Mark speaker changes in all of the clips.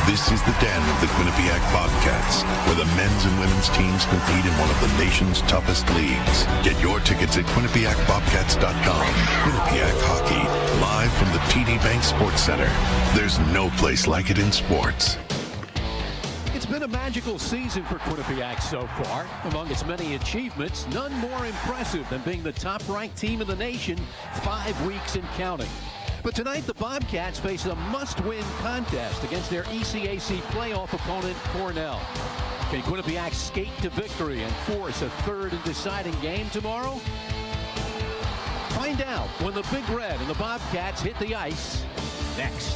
Speaker 1: This is the den of the Quinnipiac Bobcats, where the men's and women's teams compete in one of the nation's toughest leagues. Get your tickets at QuinnipiacBobcats.com. Quinnipiac Hockey, live from the TD Bank Sports Center. There's no place like it in sports.
Speaker 2: It's been a magical season for Quinnipiac so far. Among its many achievements, none more impressive than being the top-ranked team in the nation 5 weeks and counting. But tonight, the Bobcats face a must-win contest against their ECAC playoff opponent, Cornell. Can Quinnipiac skate to victory and force a third and deciding game tomorrow? Find out when the Big Red and the Bobcats hit the ice next.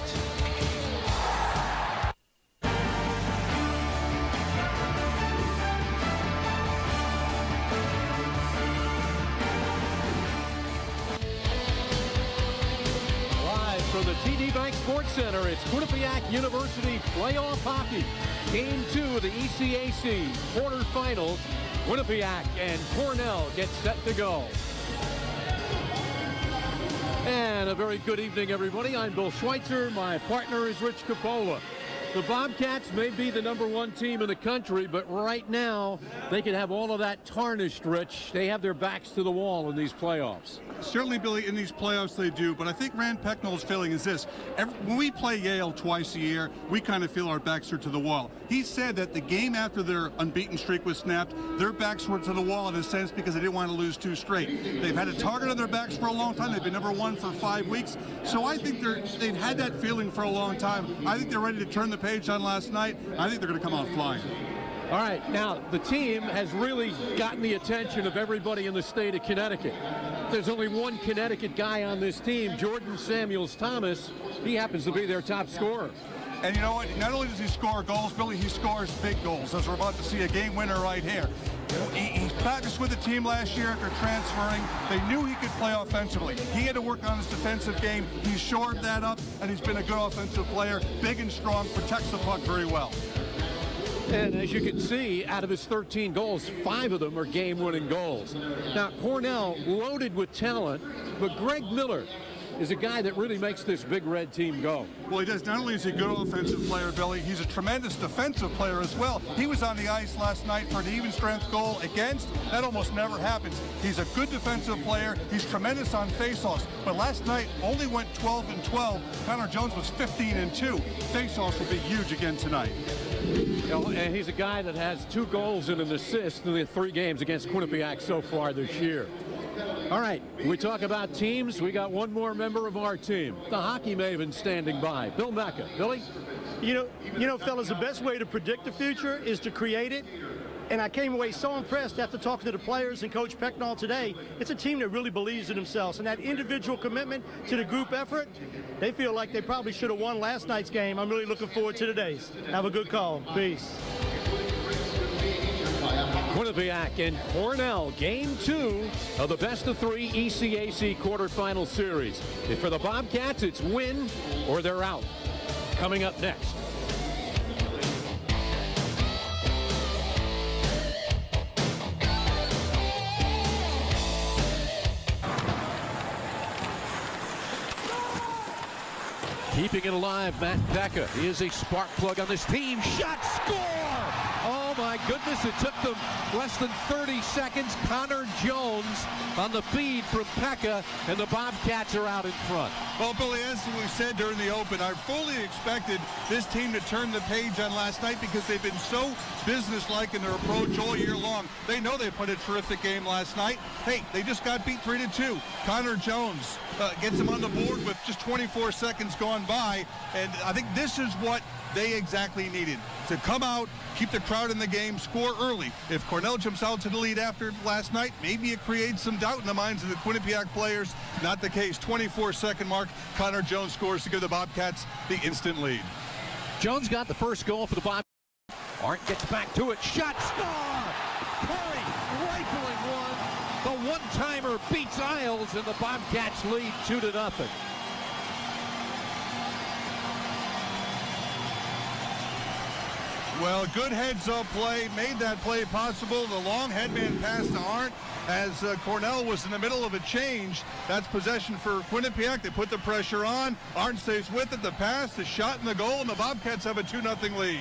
Speaker 2: From the TD Bank Sports Center, it's Quinnipiac University playoff hockey. Game 2 of the ECAC quarterfinals. Quinnipiac and Cornell get set to go. And a very good evening, everybody. I'm Bill Schweitzer. My partner is Rich Coppola. The Bobcats may be the #1 team in the country, but right now they can have all of that tarnished, Rich. They have their backs to the wall in these playoffs.
Speaker 3: Certainly, Billy, in these playoffs they do, but I think Rand Pecknold's feeling is this. When we play Yale twice a year, we kind of feel our backs are to the wall. He said that the game after their unbeaten streak was snapped, their backs were to the wall in a sense because they didn't want to lose 2 straight. They've had a target on their backs for a long time. They've been #1 for 5 weeks. So I think they've had that feeling for a long time. I think they're ready to turn the page on last night. I think they're going to come out flying.
Speaker 2: All right, now the team has really gotten the attention of everybody in the state of Connecticut. There's only one Connecticut guy on this team, Jordan Samuels-Thomas. He happens to be their top scorer.
Speaker 3: And you know what? Not only does he score goals, Billy, he scores big goals, as we're about to see a game winner right here. He practiced with the team last year after transferring. They knew he could play offensively. He had to work on his defensive game. He shored that up, and he's been a good offensive player. Big and strong, protects the puck very well.
Speaker 2: And as you can see, out of his 13 goals, 5 of them are game-winning goals. Now, Cornell loaded with talent, but Greg Miller is a guy that really makes this Big Red team go.
Speaker 3: Well, he does. Not only is he a good offensive player, Billy, he's a tremendous defensive player as well. He was on the ice last night for an even-strength goal against. That almost never happens. He's a good defensive player. He's tremendous on faceoffs. But last night only went 12-12. Connor Jones was 15-2. Faceoffs will be huge again tonight.
Speaker 2: You know, and he's a guy that has 2 goals and an assist in the 3 games against Quinnipiac so far this year. All right, we talk about teams. We got one more member of our team, the hockey maven, standing by, Bill Mecca. Billy?
Speaker 4: You know, fellas, the best way to predict the future is to create it. And I came away so impressed after talking to the players and Coach Pecknold today. It's a team that really believes in themselves. And that individual commitment to the group effort, they feel like they probably should have won last night's game. I'm really looking forward to today's. Have a good call. Peace.
Speaker 2: Quinnipiac and Cornell, game 2 of the best-of-3 ECAC quarterfinal series. And for the Bobcats, it's win or they're out. Coming up next. Keeping it alive, Matt Becca. He is a spark plug on this team. Shot, score! Oh my goodness, it took them less than 30 seconds. Connor Jones on the feed from Pekka, and the Bobcats are out in front.
Speaker 3: Well, Billy, as we said during the open, I fully expected this team to turn the page on last night because they've been so businesslike in their approach all year long. They know they put a terrific game last night. Hey, they just got beat 3-2. Connor Jones gets them on the board with just 24 seconds gone by, and I think this is what they exactly needed, to come out, keep the crowd in the game, score early. If Cornell jumps out to the lead after last night, maybe it creates some doubt in the minds of the Quinnipiac players. Not the case. 24-second mark, Connor Jones scores to give the Bobcats the instant lead.
Speaker 2: Jones got the first goal for the Bobcats. Art gets back to it. Shot, score! Curry rifling one. The one-timer beats Isles, and the Bobcats lead 2-0.
Speaker 3: Well, good heads-up play made that play possible. The long headman pass to Arndt as Cornell was in the middle of a change. That's possession for Quinnipiac. They put the pressure on. Arndt stays with it. The pass, the shot, and the goal, and the Bobcats have a 2-0 lead.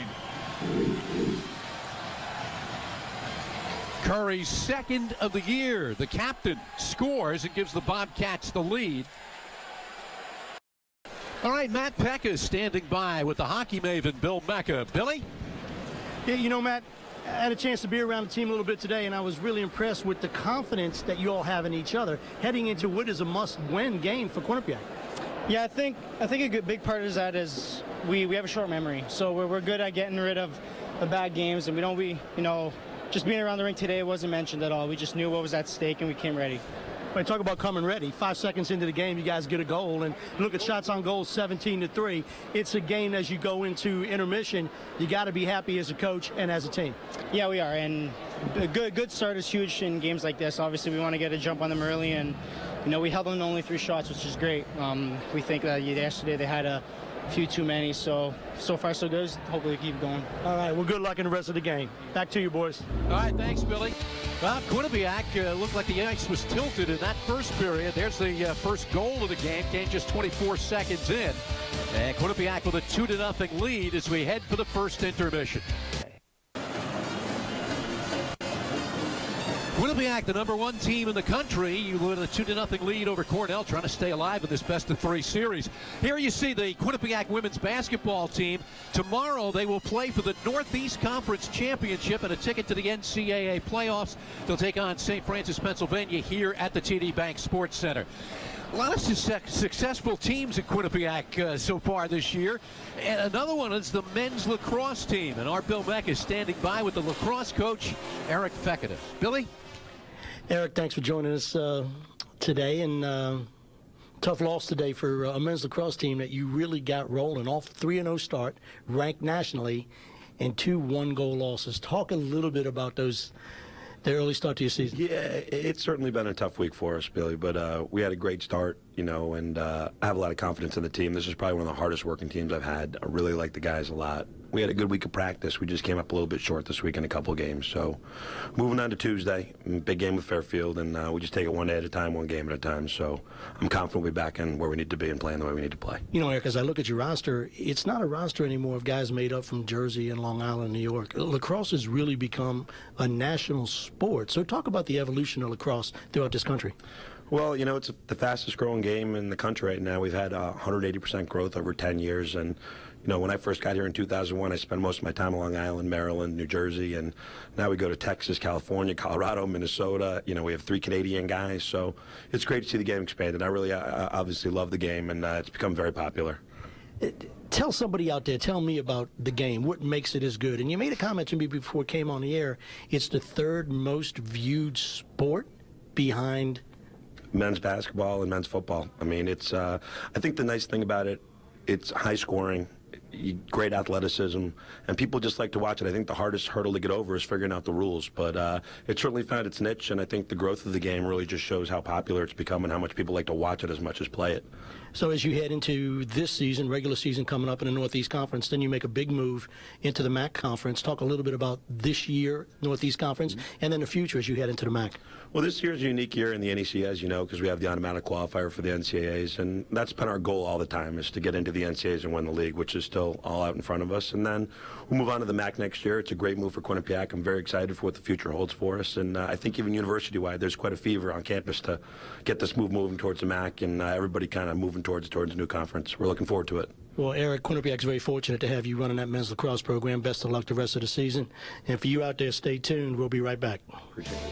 Speaker 2: Curry's second of the year. The captain scores and gives the Bobcats the lead. All right, Matt Pekka is standing by with the hockey maven, Bill Mecca. Billy?
Speaker 4: Yeah, you know, Matt, I had a chance to be around the team a little bit today, and I was really impressed with the confidence that you all have in each other heading into what is a must-win game for Quinnipiac.
Speaker 5: Yeah, I think a big part of that is we have a short memory, so we're good at getting rid of the bad games, and just being around the rink today wasn't mentioned at all. We just knew what was at stake, and we came ready.
Speaker 4: When talk about coming ready, 5 seconds into the game, you guys get a goal, and look at shots on goal, 17-3. It's a game as you go into intermission. You got to be happy as a coach and as a team.
Speaker 5: Yeah, we are, and a good start is huge in games like this. Obviously, we want to get a jump on them early, and we held them to only 3 shots, which is great. We think that yesterday they had a few too many, so far so good. Hopefully we keep going.
Speaker 4: All right, well, good luck in the rest of the game. Back to you, boys.
Speaker 2: All right, thanks, Billy. Well, Quinnipiac looked like the ice was tilted in that first period. There's the first goal of the game. Came just 24 seconds in. And Quinnipiac with a 2-0 lead as we head for the first intermission. Quinnipiac, the #1 team in the country, with a 2-0 lead over Cornell, trying to stay alive in this best-of-3 series. Here you see the Quinnipiac women's basketball team. Tomorrow they will play for the Northeast Conference Championship and a ticket to the NCAA playoffs. They'll take on St. Francis, Pennsylvania, here at the TD Bank Sports Center. A lot of successful teams at Quinnipiac so far this year. And another one is the men's lacrosse team. And our Bill Meck is standing by with the lacrosse coach, Eric Fekete. Billy?
Speaker 4: Eric, thanks for joining us today. And tough loss today for a men's lacrosse team that you really got rolling off 3-0 start, ranked nationally, and 2 one-goal losses. Talk a little bit about the early start to your season.
Speaker 6: Yeah, it's certainly been a tough week for us, Billy, but we had a great start, and I have a lot of confidence in the team. This is probably one of the hardest working teams I've had. I really like the guys a lot. We had a good week of practice. We just came up a little bit short this week in a couple of games. So moving on to Tuesday, big game with Fairfield, and we just take it one day at a time, one game at a time. So I'm confident we'll be back in where we need to be and playing the way we need to play.
Speaker 4: Eric, as I look at your roster, it's not a roster anymore of guys made up from Jersey and Long Island, New York. Lacrosse has really become a national sport. So talk about the evolution of lacrosse throughout this country.
Speaker 6: Well, it's the fastest growing game in the country right now. We've had 180% growth over 10 years. And, when I first got here in 2001, I spent most of my time on Long Island, Maryland, New Jersey. And now we go to Texas, California, Colorado, Minnesota. We have 3 Canadian guys. So it's great to see the game expanded. I really obviously love the game, and it's become very popular.
Speaker 4: Tell somebody out there, tell me about the game, what makes it as good. And you made a comment to me before it came on the air. It's the 3rd most viewed sport behind
Speaker 6: men's basketball and men's football. I mean, it's I think the nice thing about it, it's high scoring, great athleticism, and people just like to watch it. I think the hardest hurdle to get over is figuring out the rules, but it certainly found its niche, and I think the growth of the game really just shows how popular it's become and how much people like to watch it as much as play it.
Speaker 4: So as you head into this season, regular season coming up in the Northeast Conference, then you make a big move into the MAC Conference. Talk a little bit about this year, Northeast Conference, and then the future as you head into the MAC.
Speaker 6: Well, this year is a unique year in the NEC, as you know, because we have the automatic qualifier for the NCAAs, and that's been our goal all the time, is to get into the NCAAs and win the league, which is still all out in front of us. And then we'll move on to the MAC next year. It's a great move for Quinnipiac. I'm very excited for what the future holds for us, and I think even university-wide, there's quite a fever on campus to get this move moving towards the MAC, and everybody kind of moving towards a new conference. We're looking forward to it.
Speaker 4: Well, Eric, Quinnipiac's very fortunate to have you running that men's lacrosse program. Best of luck the rest of the season. And for you out there, stay tuned. We'll be right back.
Speaker 6: Appreciate it.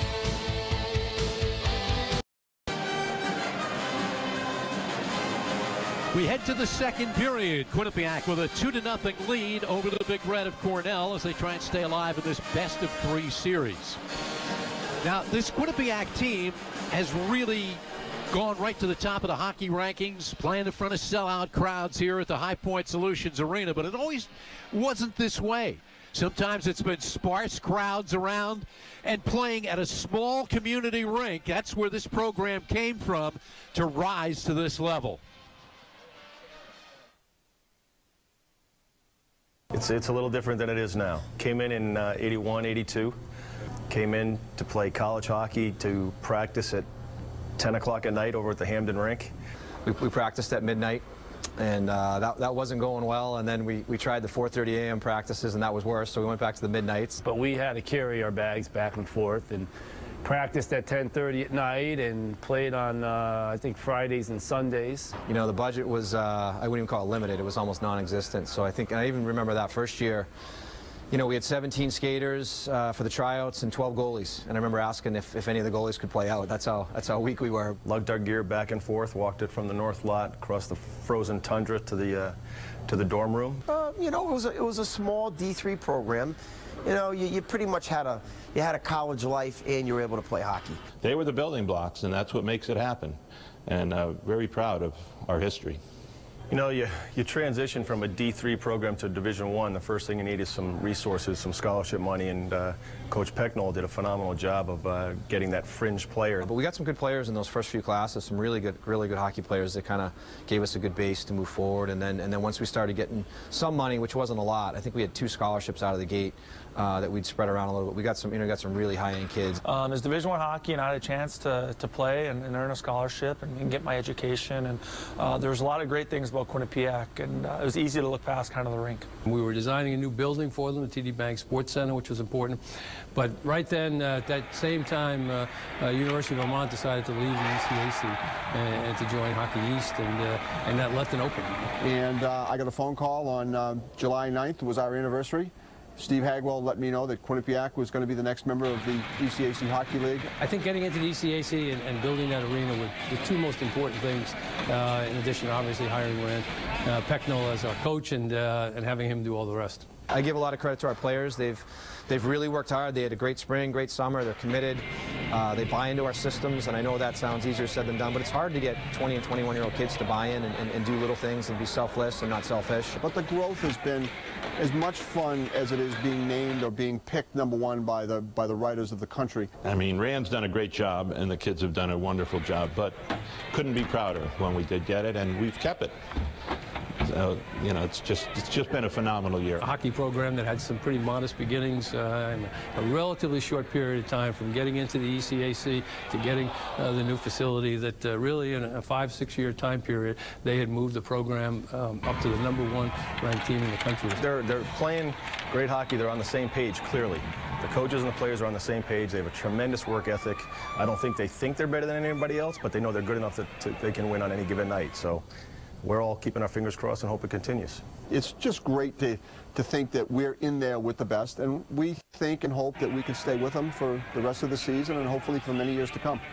Speaker 2: We head to the second period. Quinnipiac with a 2-0 lead over the Big Red of Cornell as they try and stay alive in this best-of-3 series. Now, this Quinnipiac team has really gone right to the top of the hockey rankings, playing in front of sellout crowds here at the High Point Solutions Arena, but it always wasn't this way. Sometimes it's been sparse crowds around and playing at a small community rink. That's where this program came from to rise to this level.
Speaker 7: It's a little different than it is now. Came in 81, 82. Came in to play college hockey, to practice at 10 o'clock at night over at the Hamden rink.
Speaker 8: We practiced at midnight, and that wasn't going well, and then we tried the 4:30 a.m. practices, and that was worse, so we went back to the midnights.
Speaker 9: But we had to carry our bags back and forth, and practiced at 10:30 at night, and played on, I think, Fridays and Sundays.
Speaker 8: You know, the budget was, I wouldn't even call it limited, it was almost non-existent, so I think, and I even remember that first year, you know, we had 17 skaters for the tryouts and 12 goalies, and I remember asking if any of the goalies could play out. That's how weak we were.
Speaker 7: Lugged our gear back and forth, walked it from the north lot across the frozen tundra to the dorm room.
Speaker 10: You know, it was a small D3 program. You know, you pretty much had a college life, and you were able to play hockey.
Speaker 11: They were the building blocks, and that's what makes it happen. And very proud of our history.
Speaker 7: You know, you transition from a D3 program to Division I. The first thing you need is some resources, some scholarship money, and Coach Pecknold did a phenomenal job of getting that fringe player.
Speaker 8: But we got some good players in those first few classes, some really good hockey players that kind of gave us a good base to move forward. And then once we started getting some money, which wasn't a lot, I think we had 2 scholarships out of the gate that we'd spread around a little bit. We got some, got some really high-end kids.
Speaker 12: As Division I hockey, and I had a chance to play and earn a scholarship and get my education. And there was a lot of great things about Quinnipiac, and it was easy to look past kind of the rink.
Speaker 2: We were designing a new building for them, the TD Bank Sports Center, which was important. But right then, at that same time, University of Vermont decided to leave the ECAC and to join Hockey East, and that left an opening.
Speaker 13: And I got a phone call on July 9th, was our anniversary. Steve Hagwell let me know that Quinnipiac was going to be the next member of the ECAC Hockey League.
Speaker 2: I think getting into the ECAC and building that arena were the 2 most important things, in addition to obviously hiring Rand Pecknold as our coach and having him do all the rest.
Speaker 8: I give a lot of credit to our players. They've really worked hard. They had a great spring, great summer. They're committed. They buy into our systems, and I know that sounds easier said than done, but it's hard to get 20 and 21-year-old kids to buy in and do little things and be selfless and not selfish.
Speaker 13: But the growth has been as much fun as it is being named or being picked #1 by the writers of the country.
Speaker 11: I mean, Rand's done a great job, and the kids have done a wonderful job, but couldn't be prouder when we did get it, and we've kept it. So, you know, it's just been a phenomenal year.
Speaker 2: A hockey program that had some pretty modest beginnings in a relatively short period of time, from getting into the ECAC to getting the new facility, that really in a 5-6 year time period, they had moved the program up to the #1 ranked team in the country.
Speaker 7: They're playing great hockey. They're on the same page, clearly. The coaches and the players are on the same page. They have a tremendous work ethic. I don't think they think they're better than anybody else, but they know they're good enough that they can win on any given night. So we're all keeping our fingers crossed and hope it continues.
Speaker 13: It's just great to think that we're in there with the best, and we think and hope that we can stay with them for the rest of the season and hopefully for many years to come.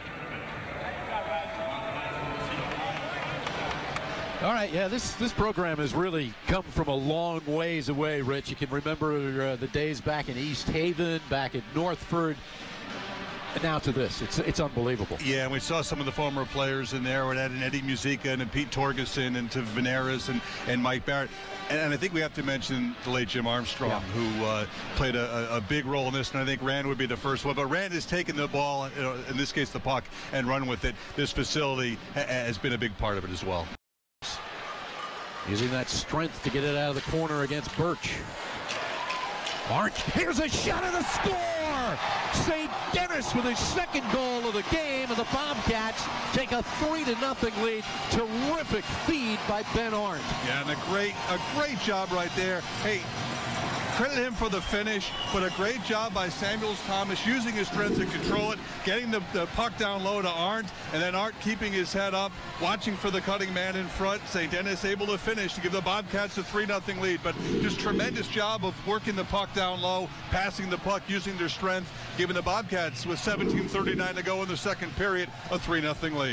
Speaker 2: All right, yeah, this program has really come from a long ways away, Rich. You can remember the days back in East Haven, back in Northford, and now to this. It's unbelievable.
Speaker 3: Yeah, and we saw some of the former players in there. We had an Eddie Musica and Pete Torgerson and to Veneris and Mike Barrett. And I think we have to mention the late Jim Armstrong, who played a big role in this, and I think Rand would be the first one. But Rand has taken the ball, in this case the puck, and run with it. This facility has been a big part of it as well.
Speaker 2: Using that strength to get it out of the corner against Birch. Arndt, here's a shot at the score! St. Dennis with his 2nd goal of the game, and the Bobcats take a 3-0 lead. Terrific feed by Ben Arndt.
Speaker 3: Yeah, and a great job right there. Hey, credit him for the finish, but a great job by Samuels Thomas using his strength to control it, getting the puck down low to Arndt, and then Arndt keeping his head up, watching for the cutting man in front. St. Dennis able to finish to give the Bobcats a 3-0 lead, but just tremendous job of working the puck down low, passing the puck, using their strength, giving the Bobcats, with 17:39 to go in the 2nd period, a 3-0 lead.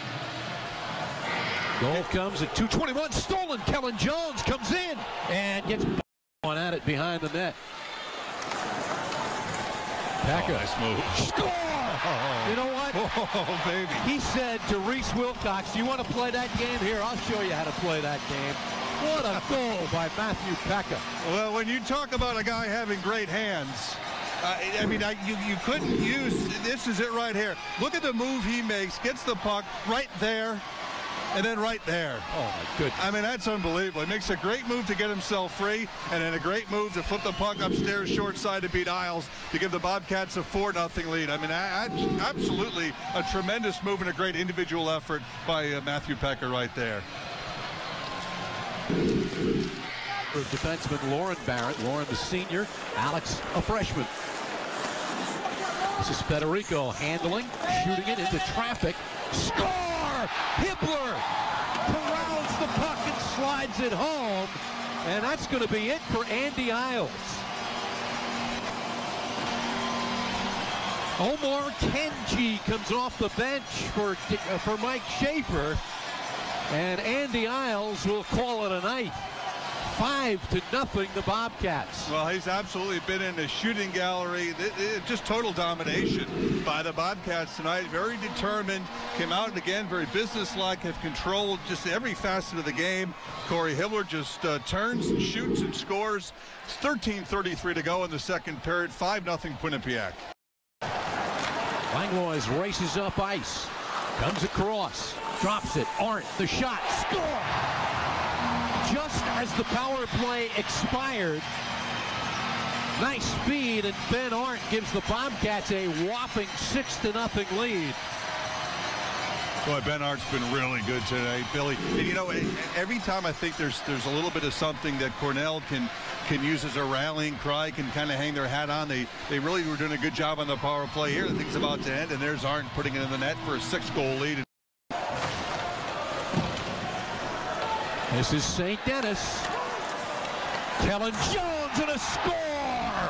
Speaker 2: Goal comes at 2:21, stolen. Kellen Jones comes in and gets on at it behind the net. Packer.
Speaker 3: Oh, nice move.
Speaker 2: Score! You know what?
Speaker 3: Oh, baby.
Speaker 2: He said to Reese Wilcox, "You want to play that game? Here, I'll show you how to play that game." What a goal by Matthew Pekka.
Speaker 3: Well, when you talk about a guy having great hands, I mean, you couldn't use, this is it right here. Look at the move he makes, gets the puck right there, and then right there.
Speaker 2: Oh, my goodness.
Speaker 3: I mean, that's unbelievable. He makes a great move to get himself free, and then a great move to flip the puck upstairs short side to beat Isles to give the Bobcats a 4-0 lead. I mean, absolutely a tremendous move and a great individual effort by Matthew Pecker right there.
Speaker 2: For defenseman Lauren Barrett. Lauren, the senior. Alex, a freshman. This is Federico handling, shooting it into traffic. Score! Hibbler corrals the puck and slides it home. And that's going to be it for Andy Isles. Omar Kenji comes off the bench for Mike Schaefer. And Andy Isles will call it a night. 5-0, the Bobcats.
Speaker 3: Well, he's absolutely been in the shooting gallery. Just total domination by the Bobcats tonight. Very determined. Came out again, very businesslike, have controlled just every facet of the game. Corey Hibbler just turns and shoots and scores. It's 13:33 to go in the second period. 5-0 Quinnipiac.
Speaker 2: Langlois races up ice. Comes across. Drops it. Arndt, the shot. Score! Just as the power play expired. Nice speed, and Ben Arndt gives the Bobcats a whopping 6-0 lead.
Speaker 3: Boy, Ben Arndt's been really good today, Billy. And you know, every time I think there's a little bit of something that Cornell can use as a rallying cry, can kind of hang their hat on. They really were doing a good job on the power play here. The thing's about to end, and there's Arndt putting it in the net for a 6-goal lead.
Speaker 2: This is St. Denis. Kellen Jones and a score!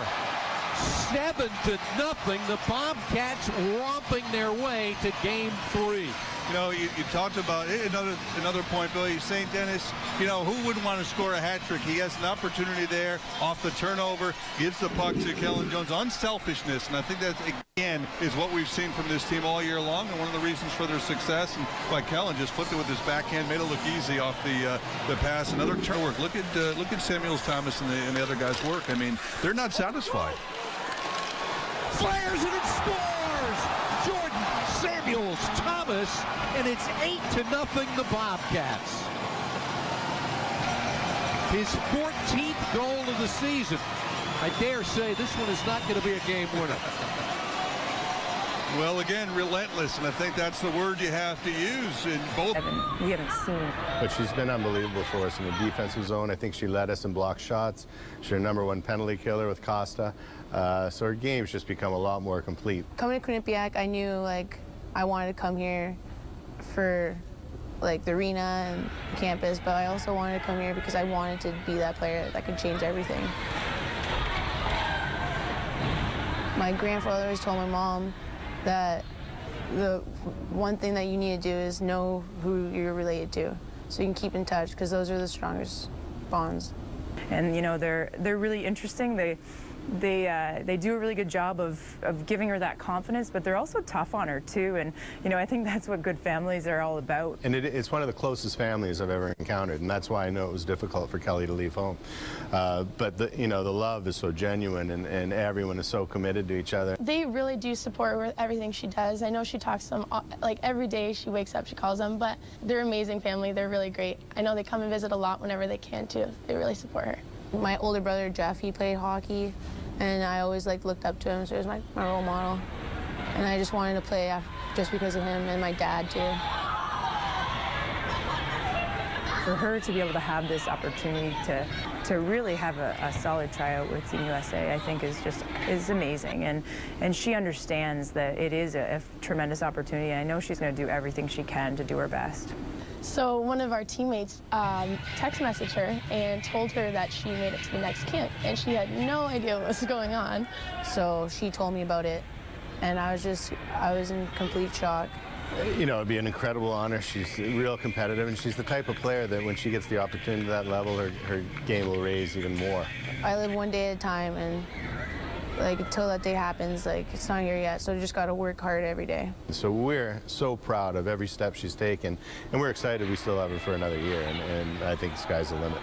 Speaker 2: 7-0. The Bobcats romping their way to Game 3.
Speaker 3: You know, you talked about another point, Billy. St. Denis, you know, who wouldn't want to score a hat trick? He has an opportunity there off the turnover, gives the puck to Kellen Jones. Unselfishness, and I think that, again, is what we've seen from this team all year long, and one of the reasons for their success. And why Kellen just flipped it with his backhand, made it look easy off the pass. Another turn work. Look at Samuels Thomas and the other guys' work. I mean, they're not satisfied.
Speaker 2: Flares and it scores! Jordan Samuels Thomas, and it's 8-0 the Bobcats. His 14th goal of the season. I dare say this one is not going to be a game winner.
Speaker 3: Well, again, relentless, and I think that's the word you have to use in both.
Speaker 14: We haven't seen.
Speaker 7: But she's been unbelievable for us in the defensive zone. I think she led us in block shots. She's our #1 penalty killer with Costa. So her game's just become a lot more complete.
Speaker 14: Coming to Quinnipiac, I knew, like, I wanted to come here for, like, the arena and campus, but I also wanted to come here because I wanted to be that player that could change everything. My grandfather always told my mom that the one thing that you need to do is know who you're related to, so you can keep in touch, because those are the strongest bonds.
Speaker 15: And you know, they're really interesting. They do a really good job of giving her that confidence, but they're also tough on her too. And you know, I think that's what good families are all about.
Speaker 7: And it's one of the closest families I've ever encountered, and that's why I know it was difficult for Kelly to leave home. But you know, the love is so genuine, and everyone is so committed to each other.
Speaker 16: They really do support her with everything she does. I know she talks to them like every day. She wakes up, she calls them, but they're an amazing family. They're really great. I know they come and visit a lot whenever they can too. They really support her.
Speaker 14: My older brother Jeff, he played hockey, and I always looked up to him, so he was my role model. And I just wanted to play just because of him, and my dad too.
Speaker 15: For her to be able to have this opportunity to really have a solid tryout with Team USA, I think is amazing. And she understands that it is a tremendous opportunity, and I know she's going to do everything she can to do her best.
Speaker 16: So one of our teammates text messaged her and told her that she made it to the next camp, and she had no idea what was going on.
Speaker 14: So she told me about it, and I was in complete shock.
Speaker 7: You know, it'd be an incredible honor. She's real competitive, and she's the type of player that when she gets the opportunity to that level, her game will raise even more.
Speaker 14: I live one day at a time, and until that day happens, it's not here yet, so you just got to work hard every day.
Speaker 7: So we're so proud of every step she's taken, and we're excited we still have her for another year, and I think the sky's the limit.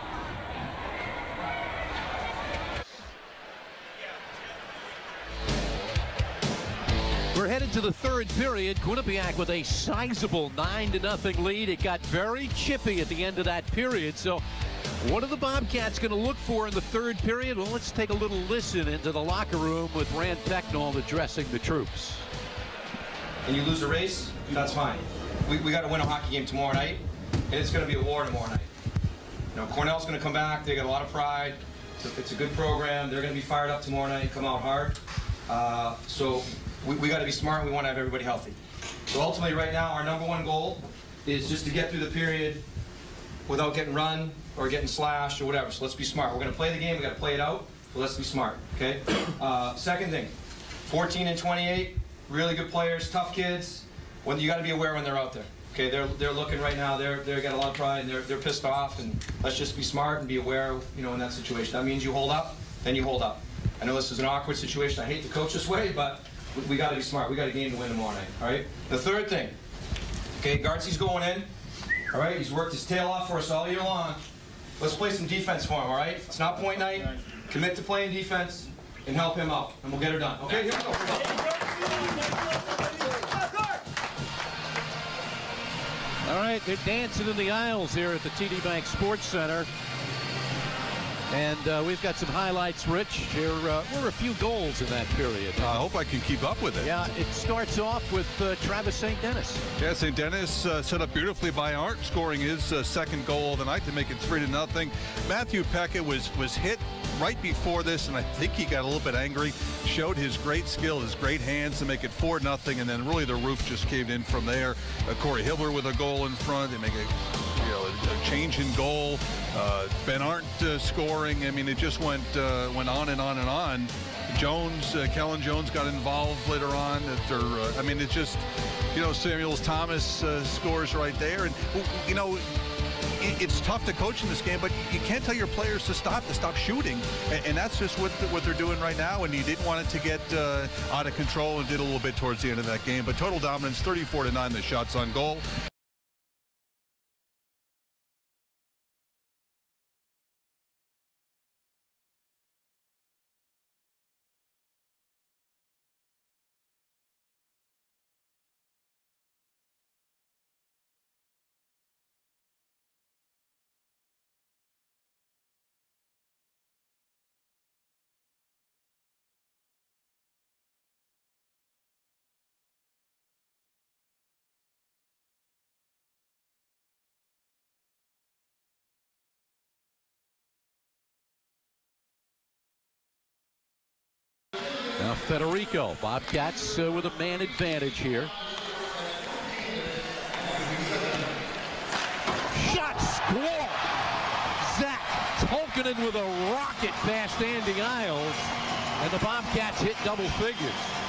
Speaker 2: We're headed to the third period. Quinnipiac with a sizable 9-0 lead. It got very chippy at the end of that period. So what are the Bobcats going to look for in the third period? Well, let's take a little listen into the locker room with Rand Pecknold addressing the troops.
Speaker 17: And you lose a race, that's fine. We got to win a hockey game tomorrow night, and it's going to be a war tomorrow night. You know, Cornell's going to come back. They got a lot of pride. It's a good program. They're going to be fired up tomorrow night and come out hard. So we got to be smart, and we want to have everybody healthy. So ultimately right now, our #1 goal is just to get through the period without getting run or getting slashed or whatever. So let's be smart. We're going to play the game. We got to play it out. But let's be smart, okay? Second thing, 14 and 28, really good players, tough kids. When you got to be aware when they're out there. Okay, they're looking right now. They've got a lot of pride, and they're pissed off. And let's just be smart and be aware, you know, in that situation. That means you hold up, then you hold up. I know this is an awkward situation. I hate to coach this way, but we got to be smart. We got a game to win tomorrow night. All right. The third thing. Okay, Gartsy's going in. All right, he's worked his tail off for us all year long. Let's play some defense for him. All right. It's not point night. Commit to playing defense and help him out, and we'll get her done. Okay. Here we go.
Speaker 2: All right, they're dancing in the aisles here at the TD Bank Sports Center. And we've got some highlights, Rich. Here were a few goals in that period.
Speaker 3: I hope I can keep up with it.
Speaker 2: Yeah, it starts off with Travis St. Dennis.
Speaker 3: Yeah, St. Dennis set up beautifully by Arndt, scoring his second goal of the night to make it 3-0. Matthew Peckett was hit right before this, and I think he got a little bit angry, showed his great skill, his great hands to make it 4-0, and then really the roof just caved in from there. Corey Hilber with a goal in front. They make a change in goal. Ben Arndt scoring. I mean, it just went on and on and on. Jones, Kellen Jones got involved later on. I mean, it's just, you know, Samuels Thomas scores right there. And, you know, it's tough to coach in this game, but you can't tell your players to stop shooting. And that's just what they're doing right now. And you didn't want it to get out of control, and did a little bit towards the end of that game. But total dominance, 34-9, the shots on goal.
Speaker 2: Now Federico, Bobcats with a man advantage here. Shot score! Zach Tolkinen with a rocket past Andy Isles, and the Bobcats hit double figures.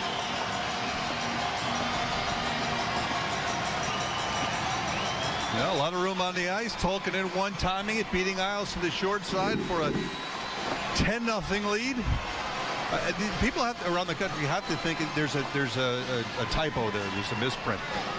Speaker 3: Yeah, a lot of room on the ice. Tolkinen one-timing it, beating Isles to the short side for a 10-0 lead. People around the country have to think there's a typo there. There's a misprint.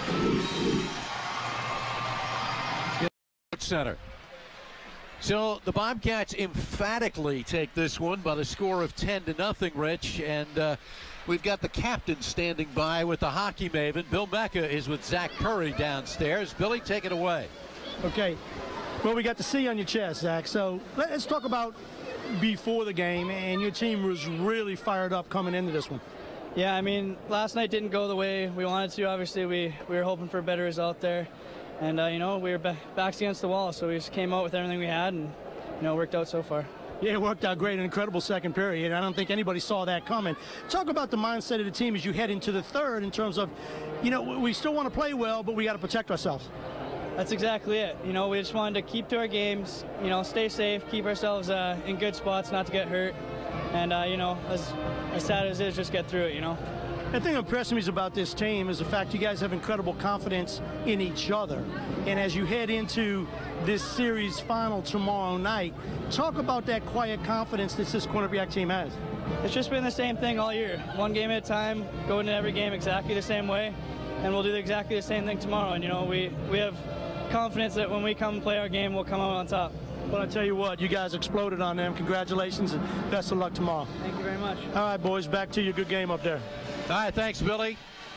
Speaker 2: Center. So the Bobcats emphatically take this one by the score of 10-0, Rich, and we've got the captain standing by with the hockey maven. Bill Mecca is with Zach Curry downstairs. Billy, take it away.
Speaker 4: Okay. Well, we got the C on your chest, Zach. So let's talk about before the game, and your team was really fired up coming into this one.
Speaker 5: Yeah, I mean, last night didn't go the way we wanted to. Obviously, we were hoping for a better result there, and you know, we were backs against the wall, so we just came out with everything we had, and you know, it worked out so far.
Speaker 4: Yeah, it worked out great. An incredible second period. I don't think anybody saw that coming. Talk about the mindset of the team as you head into the third, in terms of, you know, we still want to play well, but we got to protect ourselves.
Speaker 5: That's exactly it. You know, we just wanted to keep to our games, you know, stay safe, keep ourselves in good spots, not to get hurt, and, you know, as sad as it is, just get through it, you know.
Speaker 4: The thing that impressed me about this team is the fact you guys have incredible confidence in each other. And as you head into this series final tomorrow night, talk about that quiet confidence that this Quinnipiac team has.
Speaker 5: It's just been the same thing all year. One game at a time, go into every game exactly the same way, and we'll do exactly the same thing tomorrow. And, you know, we have confidence that when we come and play our game, we'll come out on top.
Speaker 4: Well, I tell you what, you guys exploded on them. Congratulations, and best of luck tomorrow.
Speaker 5: Thank you very much.
Speaker 4: All right, boys, back to your good game up there.
Speaker 2: All right, thanks, Billy.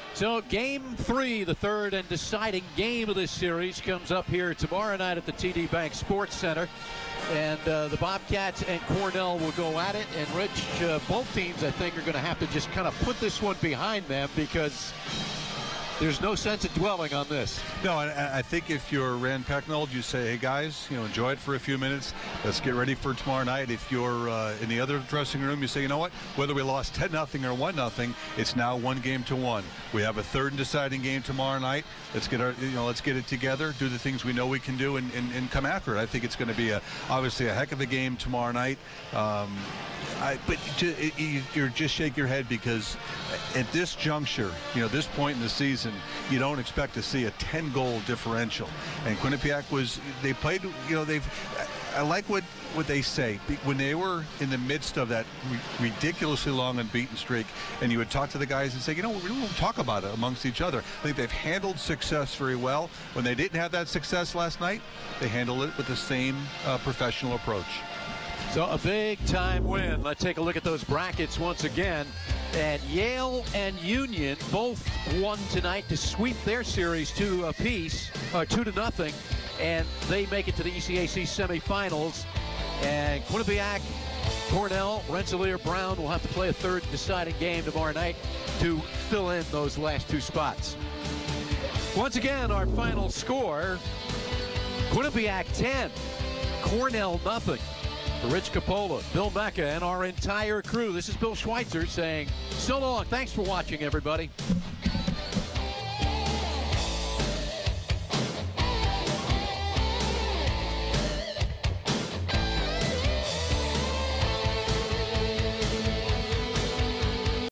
Speaker 2: So game 3, the third and deciding game of this series, comes up here tomorrow night at the TD Bank Sports Center. And the Bobcats and Cornell will go at it. And Rich, both teams, I think, are going to have to just kind of put this one behind them because there's no sense of dwelling on this.
Speaker 3: No, I think if you're Rand Pecknold, you say, hey, guys, enjoy it for a few minutes. Let's get ready for tomorrow night. If you're in the other dressing room, you say, you know what, whether we lost 10-0 or 1-0, it's now 1-1. We have a third and deciding game tomorrow night. Let's get let's get it together, do the things we know we can do, and come after it. I think it's going to be obviously a heck of a game tomorrow night. But you just shake your head because at this juncture, this point in the season, you don't expect to see a 10-goal differential. And Quinnipiac they played, I like what they say. When they were in the midst of that ridiculously long unbeaten streak, and you would talk to the guys and say, we don't talk about it amongst each other. I think they've handled success very well. When they didn't have that success last night, they handled it with the same professional approach.
Speaker 2: So a big-time win. Let's take a look at those brackets once again. And Yale and Union both won tonight to sweep their series 2-0, and they make it to the ECAC semifinals. And Quinnipiac, Cornell, Rensselaer, Brown will have to play a third deciding game tomorrow night to fill in those last 2 spots. Once again, our final score, Quinnipiac 10, Cornell 0. For Rich Capola, Bill Mecca, and our entire crew, this is Bill Schweitzer saying so long. Thanks for watching, everybody.